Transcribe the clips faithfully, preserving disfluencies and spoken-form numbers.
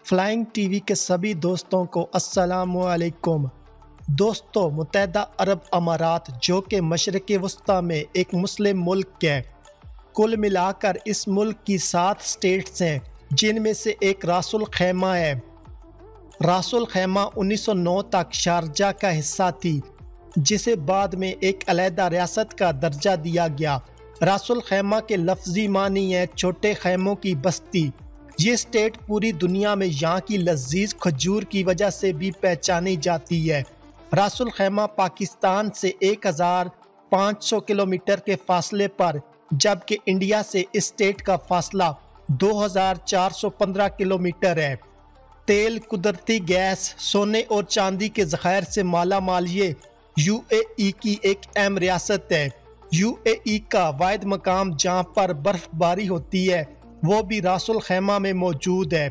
Flying TV وی کے سبھی دوستوں کو السلام علیکم۔ دوستو، متحدہ عرب امارات جو کہ مشرق وسطیٰ میں ایک مسلم ملک ہے، کل ملا کر اس ملک کی سات اسٹیٹس ہیں جن میں سے ایک راس الخیمہ ہے۔ راس الخیمہ انیس سو نو تک شارجہ کا حصہ تھی، جسے بعد میں ایک علیحدہ ریاست کا درجہ دیا گیا۔ راس الخیمہ کے لفظی معنی ہے چھوٹے خیموں کی بستی۔ یہ اسٹیٹ پوری دنیا میں یہاں کی لذیذ کھجور کی وجہ سے بھی پہچانی جاتی ہے۔ راس الخیمہ پاکستان سے ایک ہزار پانچ سو کلومیٹر کے فاصلے پر، جبکہ انڈیا سے اس اسٹیٹ کا فاصلہ دو ہزار چار سو پندرہ کلومیٹر ہے۔ تیل، قدرتی گیس، سونے اور چاندی کے ذخائر سے مالا مال یہ یو اے ای کی ایک اہم ریاست ہے۔ یو اے ای کا واحد مقام جہاں پر برف باری ہوتی ہے وہ بھی راس الخیمہ میں موجود ہے۔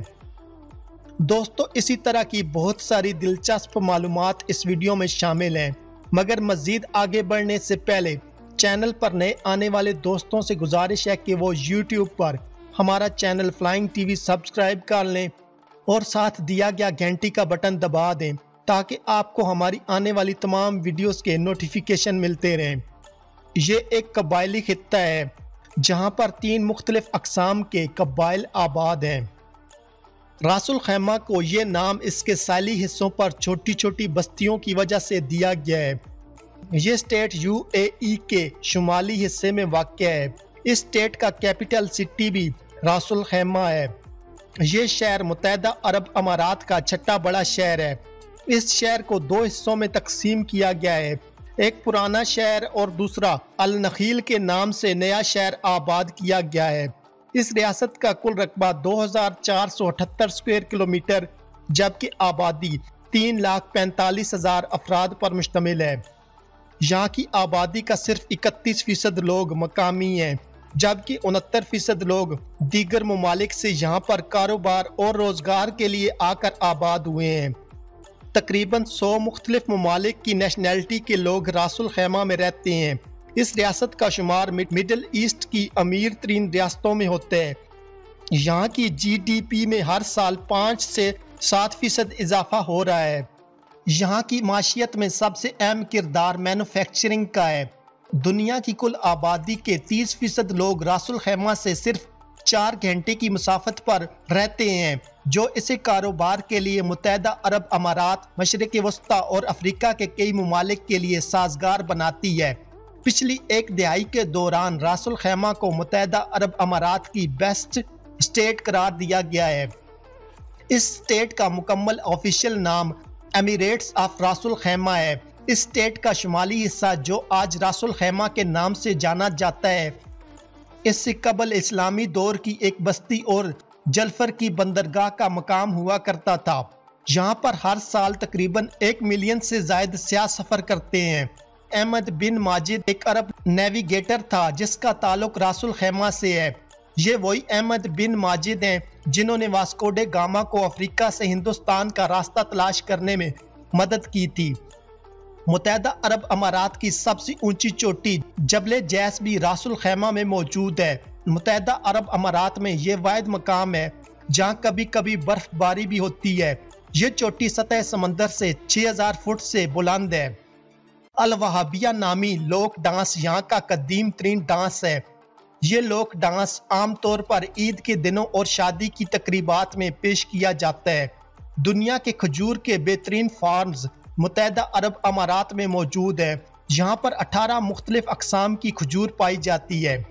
دوستو، اسی طرح کی بہت ساری دلچسپ معلومات اس ویڈیو میں شامل ہیں، مگر مزید آگے بڑھنے سے پہلے چینل پر نئے آنے والے دوستوں سے گزارش ہے کہ وہ یوٹیوب پر ہمارا چینل فلائنگ ٹی وی سبسکرائب کر لیں اور ساتھ دیا گیا گھنٹی کا بٹن دبا دیں تاکہ آپ کو ہماری آنے والی تمام ویڈیوز کے نوٹیفیکیشن ملتے رہیں۔ یہ ایک قبائلی خطہ ہے جہاں پر تین مختلف اقسام کے قبائل آباد ہیں۔ راس الخیمہ کو یہ نام اس کے ساحلی حصوں پر چھوٹی چھوٹی بستیوں کی وجہ سے دیا گیا ہے۔ یہ اسٹیٹ یو اے ای کے شمالی حصے میں واقع ہے۔ اس اسٹیٹ کا کیپٹل سٹی بھی راس الخیمہ ہے۔ یہ شہر متحدہ عرب امارات کا چھٹا بڑا شہر ہے۔ اس شہر کو دو حصوں میں تقسیم کیا گیا ہے، ایک پرانا شہر اور دوسرا النخیل کے نام سے نیا شہر آباد کیا گیا ہے۔ اس ریاست کا کل رقبہ دو ہزار چار سو اٹھتر اسکوائر کلومیٹر جبکہ آبادی تین لاکھ پینتالیس ہزار افراد پر مشتمل ہے۔ یہاں کی آبادی کا صرف اکتیس فیصد لوگ مقامی ہیں، جبکہ انہتر فیصد لوگ دیگر ممالک سے یہاں پر کاروبار اور روزگار کے لیے آ کر آباد ہوئے ہیں۔ تقریباً سو مختلف ممالک کی نیشنلٹی کے لوگ راس الخیمہ میں رہتے ہیں۔ اس ریاست کا شمار مڈل ایسٹ کی امیر ترین ریاستوں میں ہوتا ہے۔ یہاں کی جی ڈی پی میں ہر سال پانچ سے سات فیصد اضافہ ہو رہا ہے۔ یہاں کی معیشت میں سب سے اہم کردار مینوفیکچرنگ کا ہے۔ دنیا کی کل آبادی کے تیس فیصد لوگ راس الخیمہ سے صرف چار گھنٹے کی مسافت پر رہتے ہیں، جو اسے کاروبار کے لیے متحدہ عرب امارات، مشرق وسطیٰ اور افریقہ کے کئی ممالک کے لیے سازگار بناتی ہے۔ پچھلی ایک دہائی کے دوران راس الخیمہ کو متحدہ عرب امارات کی بیسٹ اسٹیٹ قرار دیا گیا ہے۔ اس اسٹیٹ کا مکمل آفیشیل نام ایمریٹس آف راس الخیمہ ہے۔ اس اسٹیٹ کا شمالی حصہ جو آج راس الخیمہ کے نام سے جانا جاتا ہے، اس سے قبل اسلامی دور کی ایک بستی اور جلفر کی بندرگاہ کا مقام ہوا کرتا تھا۔ یہاں پر ہر سال تقریباً ایک ملین سے زائد سیاح سفر کرتے ہیں۔ احمد بن ماجد ایک عرب نیویگیٹر تھا جس کا تعلق راس الخیمہ سے ہے۔ یہ وہی احمد بن ماجد ہیں جنہوں نے واسکو ڈے گاما کو افریقہ سے ہندوستان کا راستہ تلاش کرنے میں مدد کی تھی۔ متحدہ عرب امارات کی سب سے اونچی چوٹی جبل جیس بھی راس الخیمہ میں موجود ہے۔ متحدہ عرب امارات میں یہ واحد مقام ہے جہاں کبھی کبھی برف باری بھی ہوتی ہے۔ یہ چوٹی سطح سمندر سے چھ ہزار فٹ سے بلند ہے۔ الوہابیہ نامی لوک ڈانس یہاں کا قدیم ترین ڈانس ہے۔ یہ لوک ڈانس عام طور پر عید کے دنوں اور شادی کی تقریبات میں پیش کیا جاتا ہے۔ دنیا کے کھجور کے بہترین فارمز متحدہ عرب امارات میں موجود ہیں۔ یہاں پر اٹھارہ مختلف اقسام کی کھجور پائی جاتی ہے۔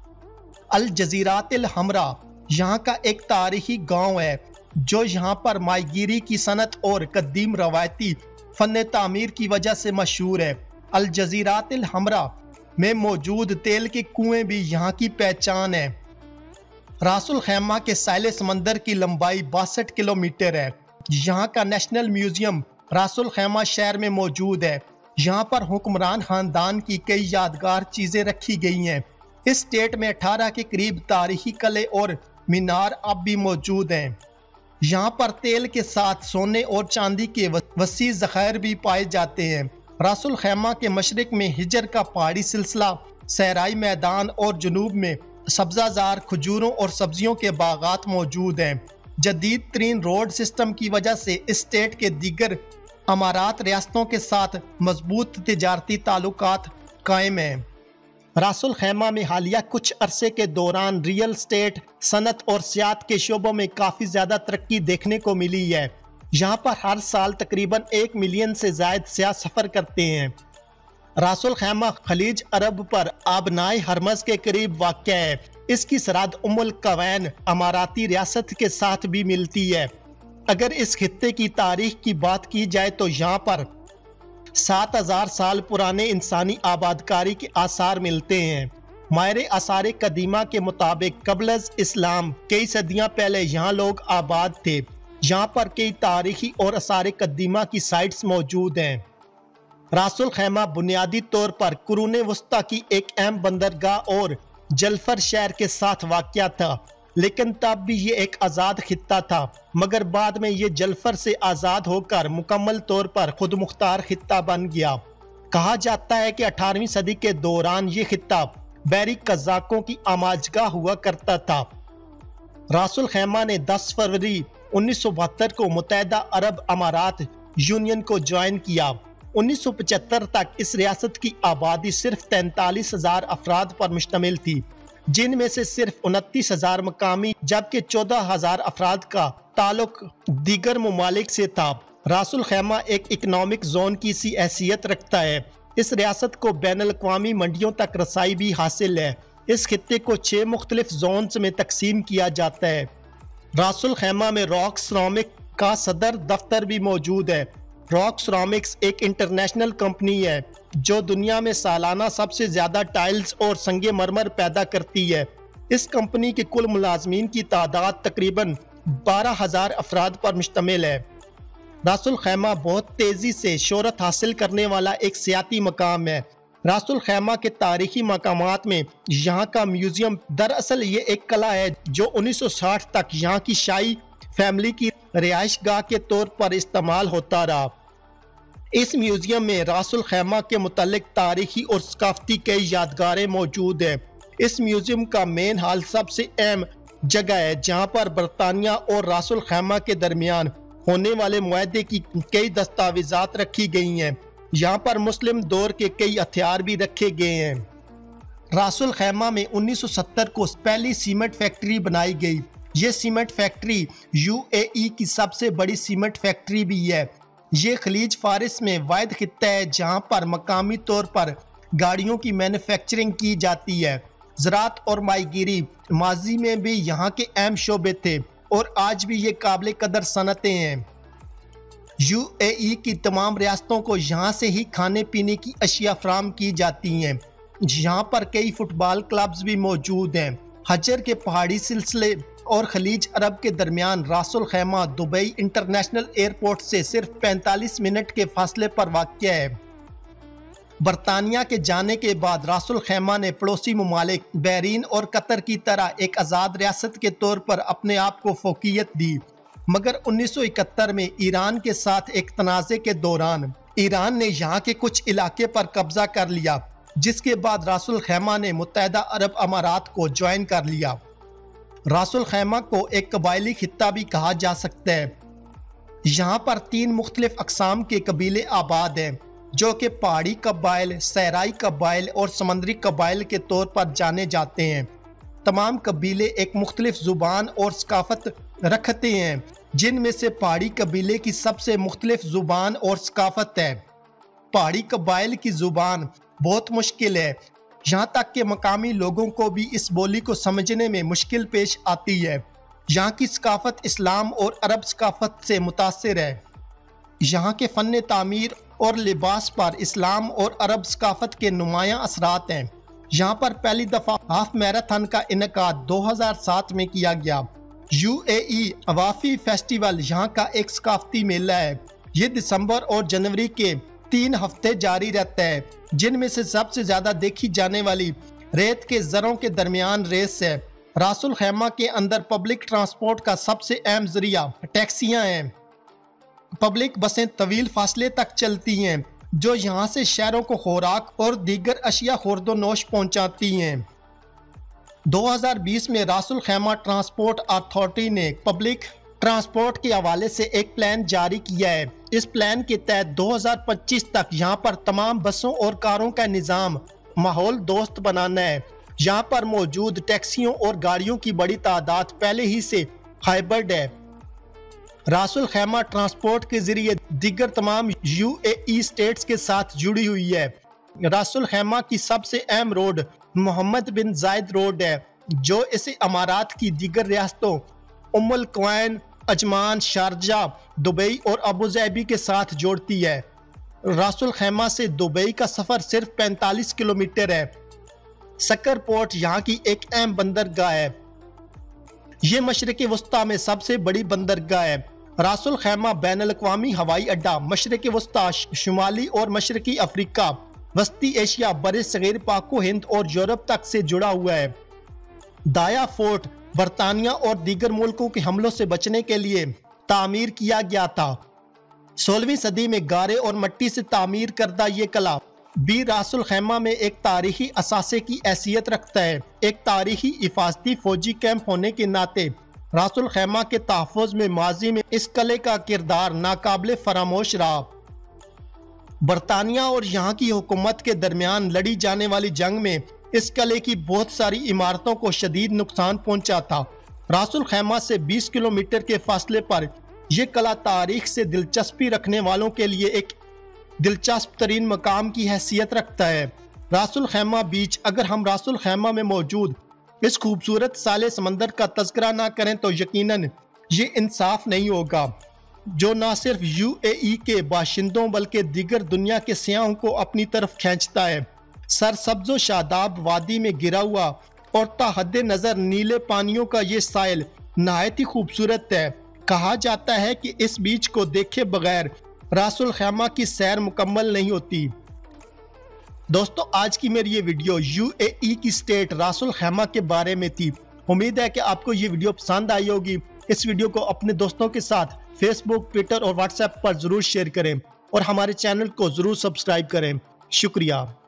الجزیرات الحمراء یہاں کا ایک تاریخی گاؤں ہے جو یہاں پر ماہی گیری کی صنعت اور قدیم روایتی فن تعمیر کی وجہ سے مشہور ہے۔ الجزیرات الحمراء میں موجود تیل کے کنویں بھی یہاں کی پہچان ہے۔ راس الخیمہ کے ساحل سمندر کی لمبائی باسٹھ کلومیٹر ہے۔ یہاں کا نیشنل میوزیم راس الخیمہ شہر میں موجود ہے۔ یہاں پر حکمران خاندان کی کئی یادگار چیزیں رکھی گئی ہیں۔ اس اسٹیٹ میں اٹھارہ کے قریب تاریخی قلعے اور مینار اب بھی موجود ہیں۔ یہاں پر تیل کے ساتھ سونے اور چاندی کے وسیع ذخائر بھی پائے جاتے ہیں۔ راس الخیمہ کے مشرق میں ہجر کا پہاڑی سلسلہ، صحرائی میدان اور جنوب میں سبزہ زار کھجوروں اور سبزیوں کے باغات موجود ہیں۔ جدید ترین روڈ سسٹم کی وجہ سے اسٹیٹ کے دیگر امارات ریاستوں کے ساتھ مضبوط تجارتی تعلقات قائم ہیں۔ راس الخیمہ میں حالیہ کچھ عرصے کے دوران ریئل اسٹیٹ، صنعت اور سیاحت کے شعبوں میں کافی زیادہ ترقی دیکھنے کو ملی ہے۔ یہاں پر ہر سال تقریباً ایک ملین سے زائد سیاح سفر کرتے ہیں۔ راس الخیمہ خلیج عرب پر آبنائے ہرمز کے قریب واقع ہے۔ اس کی سرحد ام القوین اماراتی ریاست کے ساتھ بھی ملتی ہے۔ اگر اس خطے کی تاریخ کی بات کی جائے تو یہاں پر سات ہزار سال پرانے انسانی آبادکاری کے آثار ملتے ہیں۔ ماہر آثار قدیمہ کے مطابق قبل از اسلام کئی صدیاں پہلے یہاں لوگ آباد تھے۔ یہاں پر کئی تاریخی اور آثار قدیمہ کی سائٹس موجود ہیں۔ راس الخیمہ بنیادی طور پر قرون وسطیٰ کی ایک اہم بندرگاہ اور جلفر شہر کے ساتھ واقع تھا، لیکن تب بھی یہ ایک آزاد خطہ تھا، مگر بعد میں یہ جلفر سے آزاد ہو کر مکمل طور پر خود مختار خطہ بن گیا۔ کہا جاتا ہے کہ اٹھارہویں صدی کے دوران یہ خطہ بحری قزاقوں کی آماجگاہ ہوا کرتا تھا۔ راس الخیمہ نے دس فروری انیس سو بہتر کو متحدہ عرب امارات یونین کو جوائن کیا۔ انیس سو پچہتر تک اس ریاست کی آبادی صرف تینتالیس ہزار افراد پر مشتمل تھی، جن میں سے صرف انتیس ہزار مقامی جبکہ چودہ ہزار افراد کا تعلق دیگر ممالک سے تھا۔ راس الخیمہ ایک اکنامک زون کی سی حیثیت رکھتا ہے۔ اس ریاست کو بین الاقوامی منڈیوں تک رسائی بھی حاصل ہے۔ اس خطے کو چھ مختلف زونز میں تقسیم کیا جاتا ہے۔ راس الخیمہ میں راک سیرامک کا صدر دفتر بھی موجود ہے۔ راک سیرامکس ایک انٹرنیشنل کمپنی ہے جو دنیا میں سالانہ سب سے زیادہ ٹائلز اور سنگ مرمر پیدا کرتی ہے۔ اس کمپنی کے کل ملازمین کی تعداد تقریباً بارہ ہزار افراد پر مشتمل ہے۔ راس الخیمہ بہت تیزی سے شہرت حاصل کرنے والا ایک سیاحتی مقام ہے۔ راس الخیمہ کے تاریخی مقامات میں یہاں کا میوزیم، دراصل یہ ایک قلعہ ہے جو انیس سو ساٹھ تک یہاں کی شاہی فیملی کی رہائش گاہ کے طور پر استعمال ہوتا رہا۔ اس میوزیم میں راس الخیمہ کے متعلق تاریخی اور ثقافتی کئی یادگاریں موجود ہیں۔ اس میوزیم کا مین ہال سب سے اہم جگہ ہے جہاں پر برطانیہ اور راس الخیمہ کے درمیان ہونے والے معاہدے کی کئی دستاویزات رکھی گئی ہیں۔ یہاں پر مسلم دور کے کئی ہتھیار بھی رکھے گئے ہیں۔ راس الخیمہ میں انیس سو ستر کو پہلی سیمنٹ فیکٹری بنائی گئی۔ یہ cement factory U A E کی سب سے بڑی سیمنٹ فیکٹری بھی ہے۔ یہ خلیج فارس میں واحد خطہ ہے جہاں پر مقامی طور پر گاڑیوں کی مینوفیکچرنگ کی جاتی ہے۔ زراعت اور ماہی گیری ماضی میں بھی یہاں کے اہم شعبے تھے اور آج بھی یہ قابل قدر صنعتیں ہیں۔ یو اے ای کی تمام ریاستوں کو یہاں سے ہی کھانے پینے کی اشیاء فراہم کی جاتی ہیں۔ یہاں پر کئی فٹ بال کلبز بھی موجود ہیں۔ حجر کے پہاڑی سلسلے اور خلیج عرب کے درمیان Ras Al Khaimah Dubai international airport سے صرف پینتالیس منٹ کے فاصلے پر واقع ہے۔ برطانیہ کے جانے کے بعد راس الخیمہ نے پڑوسی ممالک بحرین اور قطر کی طرح ایک آزاد ریاست کے طور پر اپنے آپ کو فوقیت دی، مگر انیس سو اکہتر میں ایران کے ساتھ ایک تنازع کے دوران ایران نے یہاں کے کچھ علاقے پر قبضہ کر لیا، جس کے بعد راس الخیمہ نے متحدہ عرب امارات کو جوائن کر لیا۔ راس الخیمہ کو ایک قبائلی خطہ بھی کہا جا سکتا ہے۔ یہاں پر تین مختلف اقسام کے قبیلے آباد ہیں جو کہ پہاڑی قبائل، صحرائی قبائل اور سمندری قبائل کے طور پر جانے جاتے ہیں۔ تمام قبیلے ایک مختلف زبان اور ثقافت رکھتے ہیں، جن میں سے پہاڑی قبیلے کی سب سے مختلف زبان اور ثقافت ہے۔ پہاڑی قبائل کی زبان بہت مشکل ہے، یہاں تک کہ مقامی لوگوں کو بھی اس بولی کو سمجھنے میں مشکل پیش آتی ہے۔ یہاں کی ثقافت اسلام اور عرب ثقافت سے متاثر ہے۔ یہاں کے فن تعمیر اور لباس پر اسلام اور عرب ثقافت کے نمایاں اثرات ہیں۔ یہاں پر پہلی دفعہ ہاف میراتھن کا انعقاد دو ہزار سات میں کیا گیا۔ یو اے ای اوافی فیسٹیول یہاں کا ایک ثقافتی میلہ ہے۔ یہ دسمبر اور جنوری کے تین ہفتے جاری رہتا ہے، جن میں سے سب سے زیادہ دیکھی جانے والی ریت کے زروں کے درمیان ریس ہے۔ راس الخیمہ کے اندر پبلک ٹرانسپورٹ کا سب سے اہم ذریعہ ٹیکسیاں ہیں۔ پبلک بسیں طویل فاصلے تک چلتی ہیں جو یہاں سے شہروں کو خوراک اور دیگر اشیاء خورد و نوش پہنچاتی ہیں۔ دو ہزار بیس میں راس الخیمہ ٹرانسپورٹ اتھارٹی نے پبلک ट्रांसपोर्ट के हवाले से एक प्लान जारी किया है। इस प्लान के तहत दो हज़ार पच्चीस तक यहाँ पर तमाम बसों और कारों का निज़ाम माहौल दोस्त बनाना है। यहाँ पर मौजूद टैक्सियों और गाड़ियों की बड़ी तादाद पहले ही से हाइब्रिड है। रासुल खैमा ट्रांसपोर्ट के जरिए दीगर तमाम यूएई स्टेट्स के साथ जुड़ी हुई है। रासुल खैमा की सबसे अहम रोड मोहम्मद बिन जायद रोड है, जो इसे अमारात की दीगर रियासतों Umm al Quwain, Ajman, Sharjah, Dubai और अबू धाबी के साथ जोड़ती है। रासुल खैमा से दुबई का सफर सिर्फ पैंतालीस किलोमीटर है। सक्कर पोर्ट यहाँ की एक अहम बंदरगाह है। ये मशरक़ वस्ता में सबसे बड़ी बंदरगाह है। रासुल खैमा बैनुल-अक़वामी हवाई अड्डा मशरक़ वस्ता, शुमाली और मशरक़ी अफ्रीका, वस्ती एशिया, बरे सगीर, पाको हिंद और यूरोप तक से जुड़ा हुआ है। दाया फोर्ट बरतानिया और दीगर मुल्कों के हमलों से बचने के लिए तामीर किया गया था। सोलहवीं सदी में गारे और मट्टी से तामीर करदा ये किला भी रासुल खैमा में एक तारीखी असासे की हैसियत रखता है। एक तारीखी हिफाजती फौजी कैंप होने के नाते रासुल खैमा के तहफ़्फ़ुज़ में माजी में इस किले का किरदार नाकाबिले फरामोश रहा। बरतानिया और यहाँ की हुकूमत के दरमियान लड़ी जाने वाली जंग में इस किले की बहुत सारी इमारतों को शदीद नुकसान पहुंचा था। रासुल खैमा से बीस किलोमीटर के फासले पर यह किला तारीख से दिलचस्पी रखने वालों के लिए एक दिलचस्प तरीन मकाम की हैसियत रखता है। रासुल खैमा बीच। अगर हम रासुल खैमा में मौजूद इस खूबसूरत साले समंदर का तज़किरा ना करें तो यकीनन ये इंसाफ नहीं होगा, जो न सिर्फ यूएई के बाशिंदों बल्कि दीगर दुनिया के सियाहों को अपनी तरफ खींचता है। सरसब्ज़ो शादाब वादी में गिरा हुआ और ताहद नज़र नीले पानियों का ये साइल नहायत ही खूबसूरत है। कहा जाता है कि इस बीच को देखे बगैर रासुल खैमा की सैर मुकम्मल नहीं होती। दोस्तों, आज की मेरी ये वीडियो यूएई की स्टेट रासुल खैमा के बारे में थी। उम्मीद है कि आपको ये वीडियो पसंद आई होगी। इस वीडियो को अपने दोस्तों के साथ फेसबुक, ट्विटर और व्हाट्सएप पर ज़रूर शेयर करें और हमारे चैनल को ज़रूर सब्सक्राइब करें। शुक्रिया।